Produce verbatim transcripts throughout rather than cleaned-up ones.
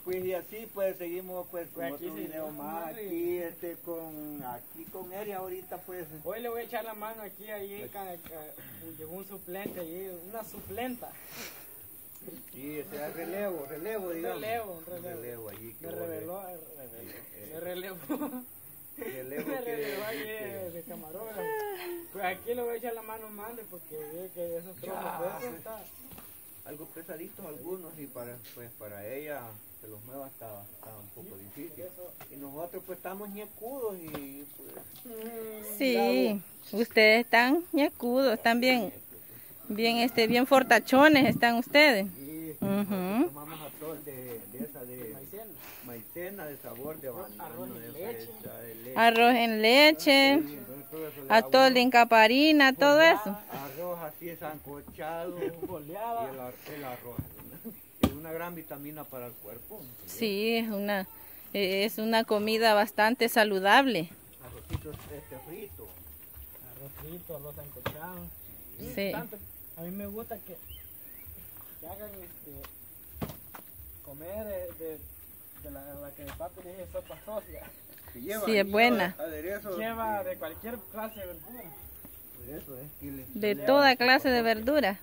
Pues y así pues seguimos pues con Pues aquí otro sí, video ¿no? más aquí este con aquí con Eri ahorita pues. Hoy le voy a echar la mano aquí, ahí ca- ca- llegó un suplente, ahí, una suplenta. Sí, ese es relevo, relevo Un digamos. relevo, un relevo. Relevo allí que Me vos le- reveló, eh, me relevó. Relevo Me que, relevó ahí de, que- de camarógrafo. Pues aquí le voy a echar la mano mande porque ve que esos trozos Ya. de eso está. algo pesaditos algunos y para pues para ella que los mueva está, está un poco difícil. Y nosotros pues estamos ñecudos y pues Sí, ustedes están ñecudos, están bien, bien, este, bien fortachones están ustedes. y Ujú. tomamos atol de, de esa de Maicena. maicena de sabor de banano, Arroz en de leche. esa de leche. Arroz en leche, Sí, entonces todo eso le da atol uno- de incaparina, todo eso. arroz así sancochado y Boleada. el, ar- el arroz es una gran vitamina para el cuerpo. Sí, es una, es una comida bastante saludable. Arrocitos este frito. Arroz frito, arroz sancochado. Sí. Tanto, a mí me gusta que, que hagan este comer eh, de, de la, la que mi papi le dice sopa socia. Que lleva, Sí, es lleva buena. aderezo, Lleva de cualquier clase de verdura. Eso es que le- De le toda hagan clase sopa de socia. verdura.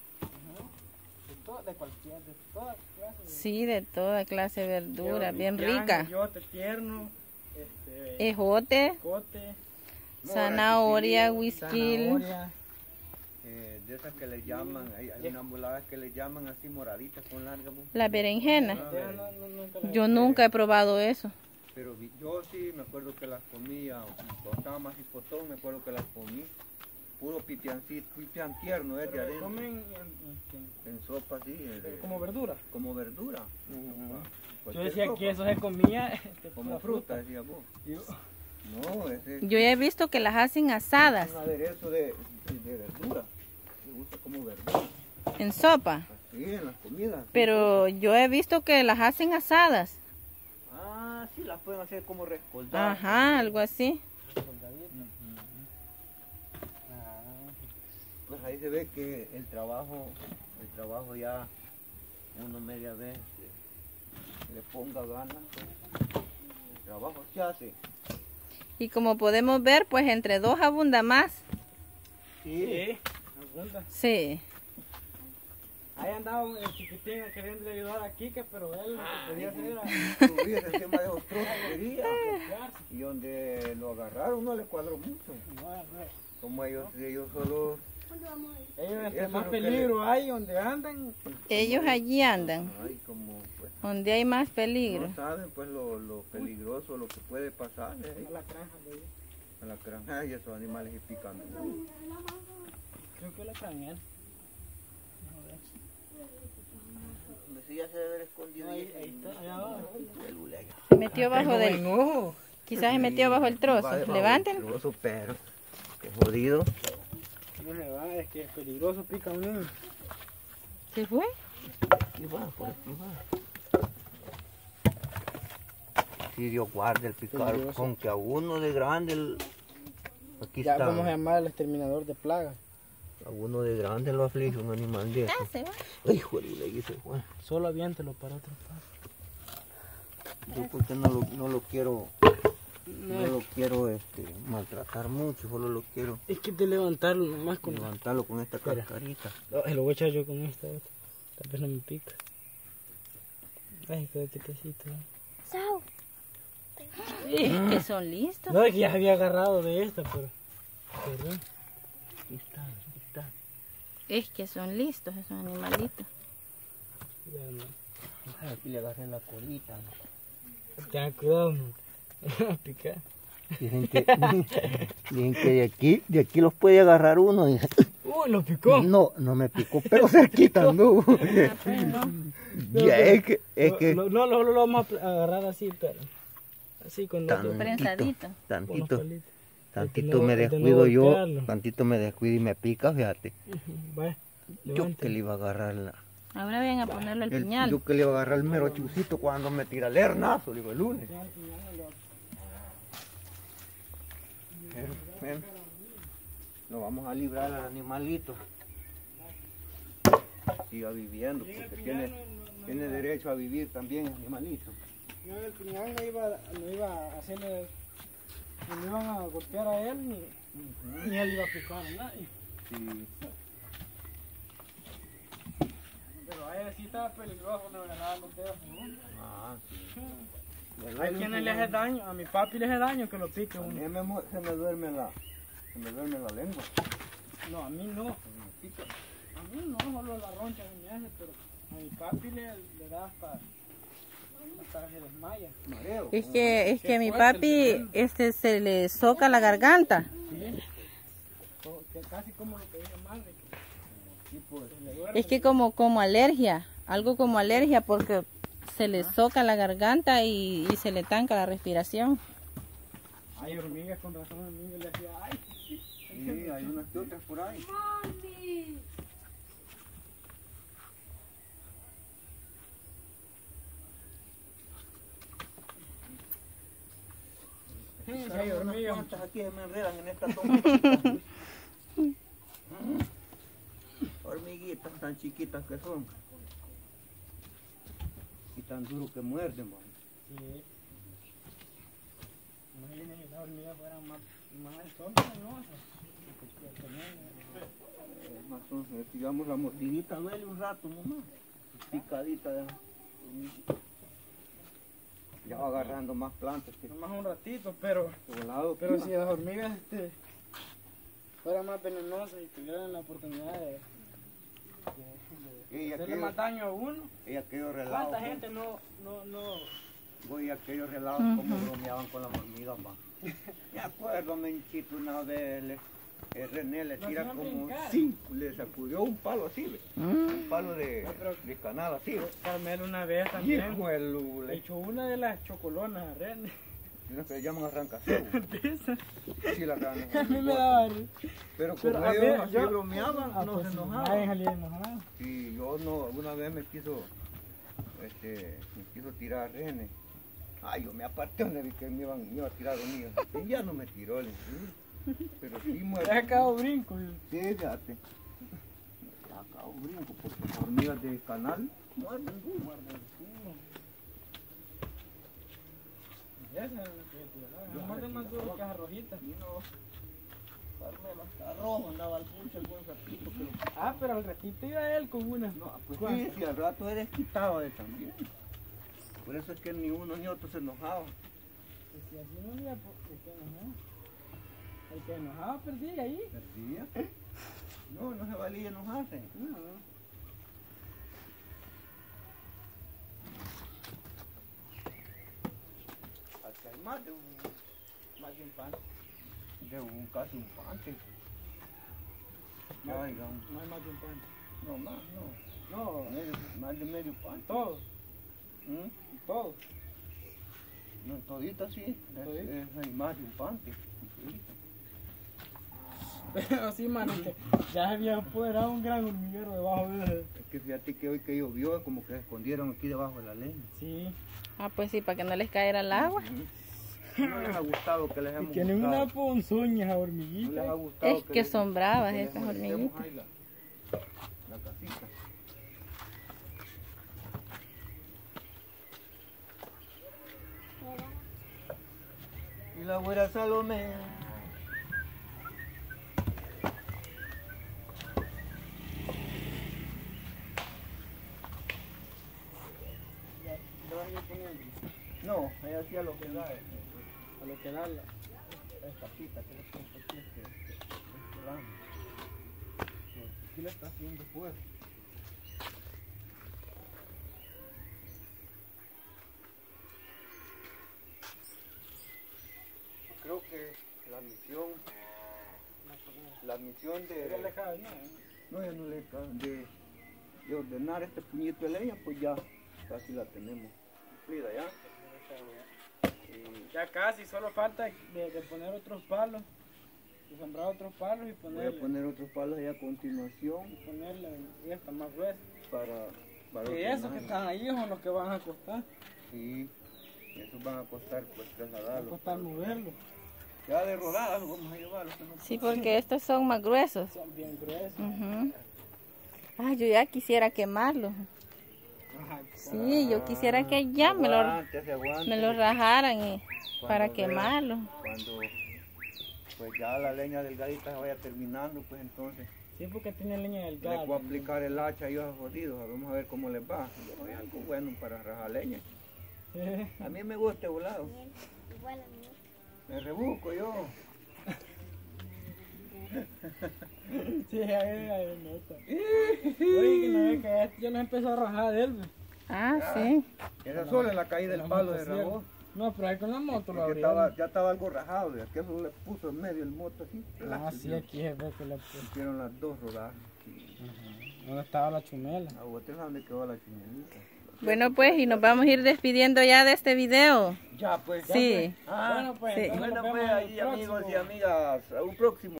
De, to, de cualquier, de toda clase de Sí, de toda clase de verdura, Lleva bien pipián, rica. Eyote tierno, este, Ejote, cote, zanahoria, chipilín, whisky, zanahoria. Eh, de esas que le llaman, hay, hay unas moladas que le llaman así moraditas con larga bu- la berenjena. Ah, Ya no- no- nunca la- Yo nunca he probado eso. Pero vi- yo sí me acuerdo que las comía, cuando estaba más hipotón, me acuerdo que las comí. Puro pipiancito, pipián tierno, es de Pero adentro. comen en- en- En sopa así, eh, de- en- como verdura. como verdura. Yo Cualquier decía sopa, que eso se comía este, como pura fruta, decía vos. Yo- No, ese es Yo he visto que las hacen asadas un aderezo de, de verdura. Me gusta como verdura. en sopa, Así en las comidas. pero yo he visto que las hacen asadas. Ah, sí, las pueden hacer como rescoldadas. Ajá, algo así. Pues ahí se ve que el trabajo, el trabajo ya uno media vez que le ponga ganas, pues, el trabajo se hace. Y como podemos ver, pues entre dos abunda más. Sí, abunda. Sí. Ahí andaba el chiquitín queriendo ayudar a Kike, pero él lo que podía hacer era Subir encima de esos trozos que quería. acercarse. Y donde lo agarraron no le cuadró mucho. No, no. Como ellos, ellos solo... Ellos entre Eso más es lo que peligro hay donde andan. Ellos allí andan, Ay, como pues... donde hay más peligro. No saben pues lo, lo peligroso, lo que puede pasar eh, A la granja de ellos. a la granja y esos animales y picando. Creo que la cranean. Sí, ya se debe haber escondido Ahí, ahí está, allá abajo. Se metió bajo del... ojo. Quizás se metió bajo el trozo. Levanten. Trozo, pero qué jodido. No se va, es que es peligroso, pica un niño. ¿Se fue? Aquí va, por aquí va. Sí, Dios guarde el picar, Peligroso. con que a uno de grande, el... aquí Ya está, vamos a llamar al exterminador de plagas. a uno de grande lo aflige un animal de eso. Ah, se va. Ay, joder, ahí se fue. Solo aviéntelo para otro paso. Yo porque no lo, no lo quiero, no lo quiero este, maltratar mucho, solo lo quiero Es que te levantarlo nomás con... levantarlo con esta Espera. cascarita. Ay, lo voy a echar yo con esta otra. Tal vez no me pica. Ay, qué pesito. Es que son listos. No, es que ya había agarrado de esta, pero... pero Aquí está, aquí está. Es que son listos esos animalitos. ya no. Ay, aquí le agarré la colita. Ten cuidado, no. Me va a picar. Dicen que, dicen que de aquí, de aquí los puede agarrar uno. Y, Uy, lo picó. no, no me picó, pero cerquita anduvo. Ya es que, es que No, no, no, no lo vamos a agarrar así, pero... Así con los Tan- Prensadito. con los tantito, palitos. tantito no- me de no descuido yo, golpearlo. tantito me descuido y me pica, fíjate. Ujú, vaya, Yo levante. que le iba a agarrar la, Ahora ven a ponerlo al el- piñal. yo que le iba a agarrar el mero chucito cuando me tira el hernazo, digo el lunes. Pero, ven, lo vamos a librar al animalito. siga viviendo, Sí, el porque piñal tiene, no- no- no tiene iba- derecho a vivir también, animalito. No, el piñal no iba, no iba a hacerle, no iban a golpear a él ni, Ujú. ni él iba a picar a nadie. Sí. Pero a él sí estaba peligroso, no le daban los dedos. ¿No? Ah, sí. Hay quienes le hace daño, a mi papi le hace daño que lo pique A uno. mí me, mu- se me duerme la, se me duerme la lengua. No, a mí no. Se me pica. A mí no, solo la roncha se me hace, pero a mi papi le, le da hasta, hasta se desmaya. Mareo. Es como- que, es que a mi fuerte el papi veneno. este, se le soca la garganta. Sí. Co- que casi como lo que dice madre, que Sí, pues. se le duerme. Es que como, como alergia, algo como alergia porque se le soca la garganta y, y se le tanca la respiración. Hay hormigas, con razón el niño le decía, ay, Sí, hay unas que otras por ahí. sí, Hay hay unas hormigas. cuantas aquí se me enredan en esta tomatita. Hormiguitas tan chiquitas que son. Y tan duros que muerden, man. Sí. Imagínense si las hormigas fueran más, más son venenosas. Que tenían- Eh, más o menos, digamos, la mordidita duele un rato nomás. Picadita de hormiguita. Ya va agarrando más plantas que Nomás un ratito, pero, volado. pero si las hormigas este, fueran más venenosas y tuvieran la oportunidad de, de, de Ella hacerle que- más daño a uno, Y aquellos relados. ¿cuánta pues, gente no, no, no? Voy a aquellos relados como bromeaban con las hormigas, va. Me acuerdo, menchito, una vez le, el René le Lo tira hacían como brincar. cinco, le sacudió un palo así, ve, Mm. un palo de, No, pero- de canal así. ve. Carmelo una vez también Hijo de le lule, echó una de las chocolonas a René. lo que llaman arrancacebo. De esas. Sí, la arrancan. A mí me daba risa. Pero Pero como a ellos ver, así yo- bromeaban, Ah, no pues, se nadie enojaban. salía enojado. Y yo no, una vez me quiso, este, me quiso tirar a René. Ay, yo me aparté donde vi que me, iban, me iba a tirar los míos. Y ya no me tiró, le dije, pero sí Ya muerto. acabó brinco. Sí, fíjate. Acá un brinco, porque las hormigas de canal muerden duro. Esa es la que tiraba. Muerden más duro que las rojitas. Y no, Carmelo hasta rojo andaba al pucho el buen ratito, pero Ah, pero al ratito iba él con una. no, pues ¿Cuál? sí, si al rato eres quitado de también. Por eso es que ni uno ni otro se enojaba. Y si así no había, pues, ¿por qué enojado? El que enojaba perdía ahí. ¿Perdía? No, no se valía enojarse. No. Hasta hay más de un, más de un pan. De un casi un pante. Ya, digamos. No hay más de un pan. No, más, no. No, Medio- más de medio pan. todos, ¿Mm? todos. No, todita sí. Es, ¿Todita? es, hay más de un pante. Todita. Pero sí, mano, que ya se había apoderado un gran hormiguero debajo de... Es que fíjate que hoy que llovió, como que se escondieron aquí debajo de la leña. Sí. Ah, pues sí, para que no les caiga el agua. Ujú. No les ha gustado que les Y hemos tienen una buscado. ponzoña esa No les ha hormiguita. gustado Es que les- son bravas que les estas molestemos hormiguitas. ahí La, la casita. Y la güera Salomé. Ya, ya vas a ir poniendo. No, ella hacía lo que da, eh, A lo que da la... esta cita que le pongo aquí, este, este, este lado. Pues, aquí le está haciendo fuerza. Creo que la misión, la misión Ya le de, cabe, ¿no? no, ya no le ca- de, de ordenar este puñito de leña, pues ya casi la tenemos cumplida ya. Y Ya casi, solo falta de, de poner otros palos, de sembrar otros palos y voy a ponerle, poner otros palos ahí a continuación y ponerle esta más gruesa. para, para Y esos que ordenarla. están ahí son los que van a costar, Sí, esos van a costar pues van a trasladarlos. costar moverlos, Ya de rodada los vamos a llevar. Los que no- Sí, porque estos son más gruesos. son bien gruesos. Ujú. Ay, yo ya quisiera quemarlo. Sí, yo quisiera que ya me lo, Aguante, se aguante. me lo rajaran y, Cuando para vea- quemarlo. Cuando pues ya la leña delgadita se vaya terminando, pues entonces Sí, porque tiene leña les delgada. voy a aplicar el hacha y a jodidos. Vamos a ver cómo les va. Yo hay algo bueno para rajar leña. A mí me gusta este volado. Igual a mí. Me rebusco yo. Sí, ahí, ahí, nota. Oye, que no ve que este ya nos empezó a rajar de él. ve. Ah, sí. Esa sola en la caída del La palo de motosierra. rabó. No, pero ahí con la moto lo Porque abrió. estaba, ya estaba algo rajado, ya que eso le puso en medio el moto así. Ah, sí, aquí se ve que la puso. Hicieron las dos rodajas. Y ¿Dónde estaba la chumela? a usted sabe dónde quedó la chimenita. Bueno, pues, y nos vamos a ir despidiendo ya de este video. Ya pues. Sí. Ah, Bueno, pues, Sí. entonces nos bueno vemos pues en el ahí amigos y próximo. amigas, a un próximo.